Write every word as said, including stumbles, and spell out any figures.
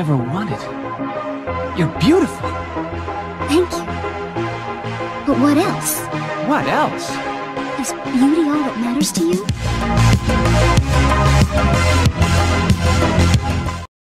ever wanted. You're beautiful. Thank you. But what else? What else? Is beauty all that matters to you?